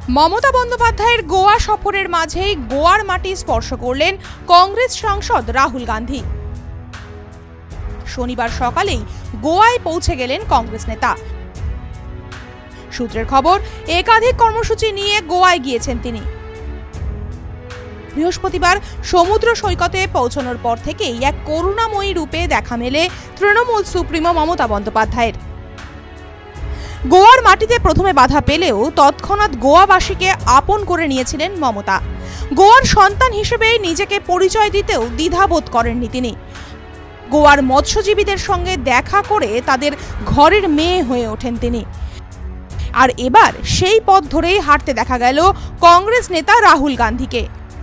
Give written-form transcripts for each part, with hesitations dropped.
মমতা বন্দ্যোপাধ্যায়ের গোয়া সফরের মাঝেই গোয়ার মাটি স্পর্শ করলেন কংগ্রেস সাংসদ রাহুল গান্ধী। শনিবার সকালেই গোয়ায় পৌঁছে গেলেন কংগ্রেস নেতা। সূত্রের খবর, একাধিক কর্মসূচি নিয়ে গোয়ায় গিয়েছেন তিনি। বৃহস্পতিবার সমুদ্র সৈকতে পৌঁছানোর পর থেকেই এক করুণাময়ী রূপে দেখা মেলে তৃণমূল সুপ্রিমো মমতা বন্দ্যোপাধ্যায়ের। গোয়ার মাটিতে প্রথমে বাধা পেলেও তৎক্ষণাৎ গোয়াবাসীকে আপন করে নিয়েছিলেন মমতা। গোয়ার সন্তান হিসেবে নিজেকে পরিচয় দিতেও দ্বিধাবোধ করেননি তিনি। গোয়ার মৎস্যজীবীদের সঙ্গে দেখা করে তাদের ঘরের মেয়ে হয়ে ওঠেন তিনি। আর এবার সেই পথ ধরেই হাঁটতে দেখা গেল কংগ্রেস নেতা রাহুল গান্ধীকে।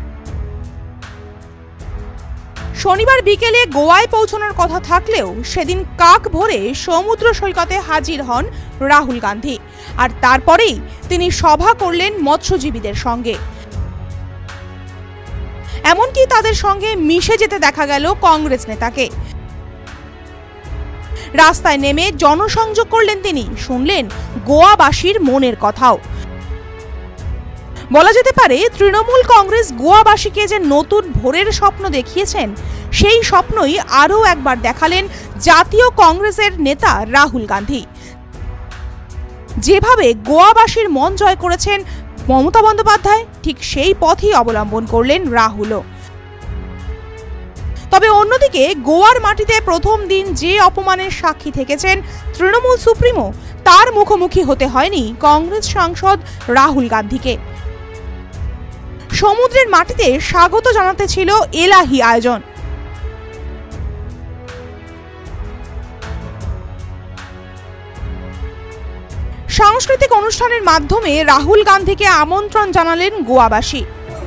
শনিবার বিকেলে গোয়ায় পৌঁছানোর কথা থাকলেও সেদিন কাক ভোরে সমুদ্র সৈকতে হাজির হন রাহুল গান্ধী। আর তারপরেই তিনি সভা করলেন মৎস্যজীবীদের সঙ্গে। এমনকি তাদের সঙ্গে মিশে যেতে দেখা গেল কংগ্রেস নেতাকে। রাস্তায় নেমে জনসংযোগ করলেন তিনি, শুনলেন গোয়াবাসীর মনের কথাও। বলা যেতে পারে তৃণমূল কংগ্রেস গোয়াবাসীকে যে নতুন ভোরের স্বপ্ন দেখিয়েছেন, সেই স্বপ্নই আরও একবার দেখালেন জাতীয় কংগ্রেসের নেতা রাহুল গান্ধী। যেভাবে গোয়াবাসীর মন জয় করেছেন মমতা বন্দ্যোপাধ্যায়, ঠিক সেই পথই অবলম্বন করলেন রাহুলও। তবে অন্যদিকে গোয়ার মাটিতে প্রথম দিন যে অপমানের সাক্ষী থেকেছেন তৃণমূল সুপ্রিমো, তার মুখোমুখি হতে হয়নি কংগ্রেস সাংসদ রাহুল গান্ধীকে। সমুদ্রের মাটিতে স্বাগত জানাতে ছিল এলাহি আয়োজন। সাংস্কৃতিক অনুষ্ঠানের মাধ্যমে রাহুল গান্ধীকে আমন্ত্রণ জানালেন গোয়াবাসী।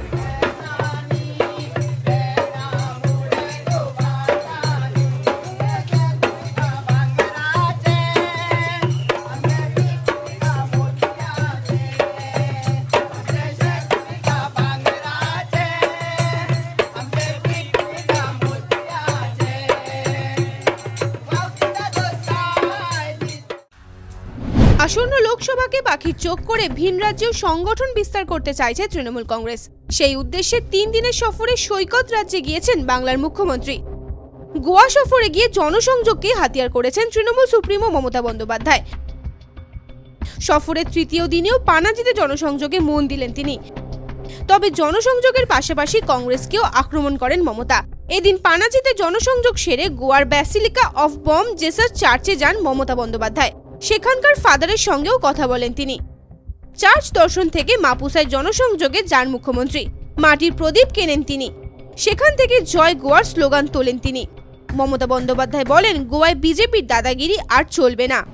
আসন্ন লোকসভাকে পাখির চোখ করে ভিন রাজ্যেও সংগঠন বিস্তার করতে চাইছে তৃণমূল কংগ্রেস। সেই উদ্দেশ্যে 3 দিনের সফরে সৈকত রাজ্যে গিয়েছেন বাংলার মুখ্যমন্ত্রী। গোয়া সফরে গিয়ে জনসংযোগকে হাতিয়ার করেছেন তৃণমূল সুপ্রিমো মমতা বন্দ্যোপাধ্যায়। সফরের তৃতীয় দিনেও পানাজিতে জনসংযোগে মন দিলেন তিনি। তবে জনসংযোগের পাশাপাশি কংগ্রেসকেও আক্রমণ করেন মমতা। এদিন পানাজিতে জনসংযোগ সেরে গোয়ার ব্যাসিলিকা অফ বম জেসাস চার্চে যান মমতা বন্দ্যোপাধ্যায়। সেখানকার ফাদারের সঙ্গেও কথা বলেন তিনি। চার্চ দর্শন থেকে মাপুসায় জনসংযোগে যান মুখ্যমন্ত্রী। মাটির প্রদীপ কেনেন তিনি। সেখান থেকে জয় গোয়ার স্লোগান তোলেন তিনি। মমতা বন্দ্যোপাধ্যায় বলেন, গোয়ায় বিজেপির দাদাগিরি আর চলবে না।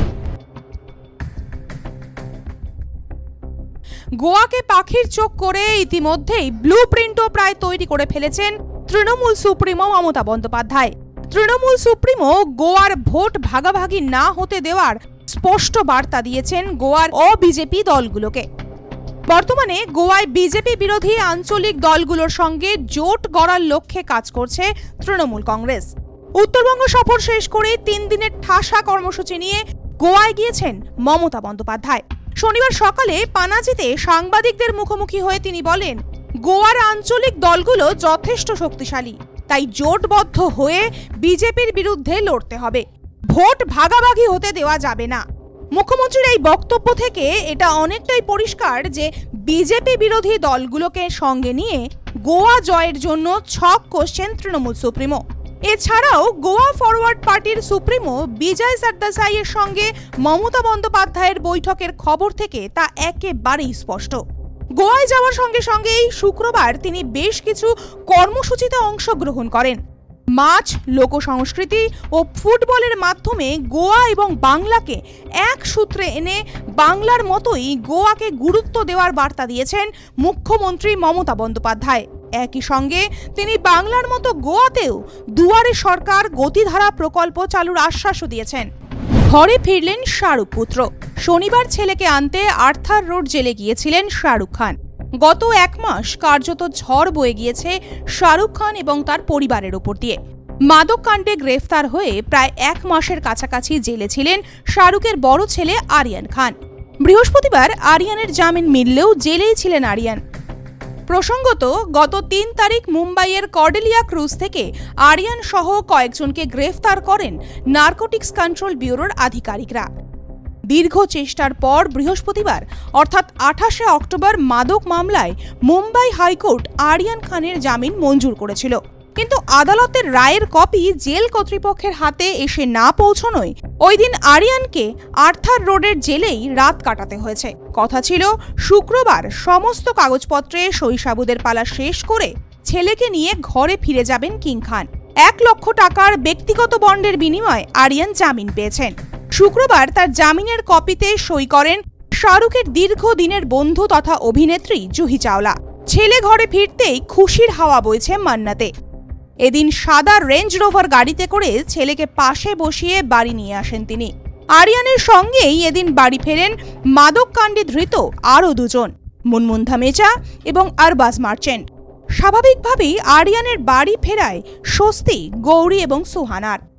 গোয়াকে পাখির চোখ করে ইতিমধ্যেই ব্লু প্রিন্টও প্রায় তৈরি করে ফেলেছেন তৃণমূল সুপ্রিমো মমতা বন্দ্যোপাধ্যায়। তৃণমূল সুপ্রিমো গোয়ার ভোট ভাগাভাগি না হতে দেওয়ার স্পষ্ট বার্তা দিয়েছেন গোয়ার অবিজেপি দলগুলোকে। বর্তমানে গোয়ায় বিজেপি বিরোধী আঞ্চলিক দলগুলোর সঙ্গে জোট গড়ার লক্ষ্যে কাজ করছে তৃণমূল কংগ্রেস। উত্তরবঙ্গ সফর শেষ করে 3 দিনের ঠাসা কর্মসূচি নিয়ে গোয়ায় গিয়েছেন মমতা বন্দ্যোপাধ্যায়। শনিবার সকালে পানাজিতে সাংবাদিকদের মুখোমুখি হয়ে তিনি বলেন, গোয়ার আঞ্চলিক দলগুলো যথেষ্ট শক্তিশালী, তাই জোটবদ্ধ হয়ে বিজেপির বিরুদ্ধে লড়তে হবে। ভোট ভাগাভাগি হতে দেওয়া যাবে না। মুখ্যমন্ত্রীর এই বক্তব্য থেকে এটা অনেকটাই পরিষ্কার যে বিজেপি বিরোধী দলগুলোকে সঙ্গে নিয়ে গোয়া জয়ের জন্য ছক কষছেন তৃণমূল সুপ্রিমো। এছাড়াও গোয়া ফরওয়ার্ড পার্টির সুপ্রিমো বিজয় সরদেসাইয়ের সঙ্গে মমতা বন্দ্যোপাধ্যায়ের বৈঠকের খবর থেকে তা একেবারেই স্পষ্ট। গোয়ায় যাওয়ার সঙ্গে সঙ্গেই শুক্রবার তিনি বেশ কিছু কর্মসূচিতে অংশগ্রহণ করেন। মাছ, লোকসংস্কৃতি ও ফুটবলের মাধ্যমে গোয়া এবং বাংলাকে এক সূত্রে এনে বাংলার মতোই গোয়াকে গুরুত্ব দেওয়ার বার্তা দিয়েছেন মুখ্যমন্ত্রী মমতা বন্দ্যোপাধ্যায়। একই সঙ্গে তিনি বাংলার মতো গোয়াতেও দুয়ারে সরকার গতিধারা প্রকল্প চালুর আশ্বাসও দিয়েছেন। ঘরে ফিরলেন শাহরুখ পুত্র। শনিবার ছেলেকে আনতে আর্থার রোড জেলে গিয়েছিলেন শাহরুখ খান। গত 1 মাস কার্যত ঝড় বয়ে গিয়েছে শাহরুখ খান এবং তার পরিবারের উপর দিয়ে। মাদক কাণ্ডে গ্রেফতার হয়ে প্রায় 1 মাসের কাছাকাছি জেলে ছিলেন শাহরুখের বড় ছেলে আরিয়ান খান। বৃহস্পতিবার আরিয়ানের জামিন মিললেও জেলেই ছিলেন আরিয়ান। প্রসঙ্গত, গত 3 তারিখ মুম্বাইয়ের কর্ডেলিয়া ক্রুজ থেকে আরিয়ান সহ কয়েকজনকে গ্রেফতার করেন নার্কোটিক্স কন্ট্রোল ব্যুরোর আধিকারিকরা। দীর্ঘ চেষ্টার পর বৃহস্পতিবার অর্থাৎ 28শে অক্টোবর মাদক মামলায় মুম্বাই হাইকোর্ট আরিয়ান খানের জামিন মঞ্জুর করেছিল, কিন্তু আদালতের রায়ের কপি জেল কর্তৃপক্ষের হাতে এসে না পৌঁছনোয় ওই দিন আরিয়ানকে আর্থার রোডের জেলেই রাত কাটাতে হয়েছে। কথা ছিল শুক্রবার সমস্ত কাগজপত্রে সই সাবুদের পালা শেষ করে ছেলেকে নিয়ে ঘরে ফিরে যাবেন কিং খান। 1 লক্ষ টাকার ব্যক্তিগত বন্ডের বিনিময়ে আরিয়ান জামিন পেয়েছেন। শুক্রবার তার জামিনের কপিতে সই করেন শাহরুখের দীর্ঘদিনের বন্ধু তথা অভিনেত্রী জুহি চাওলা। ছেলে ঘরে ফিরতেই খুশির হাওয়া বইছে মান্নাতে। এদিন সাদা রেঞ্জ রোভার গাড়িতে করে ছেলেকে পাশে বসিয়ে বাড়ি নিয়ে আসেন তিনি। আরিয়ানের সঙ্গেই এদিন বাড়ি ফেরেন মাদক কাণ্ডে ধৃত আরও 2 জন, মুনমুন ধামেচা এবং আরবাজ মার্চেন্ট। স্বাভাবিকভাবেই আরিয়ানের বাড়ি ফেরায় স্বস্তি গৌরী এবং সুহানার।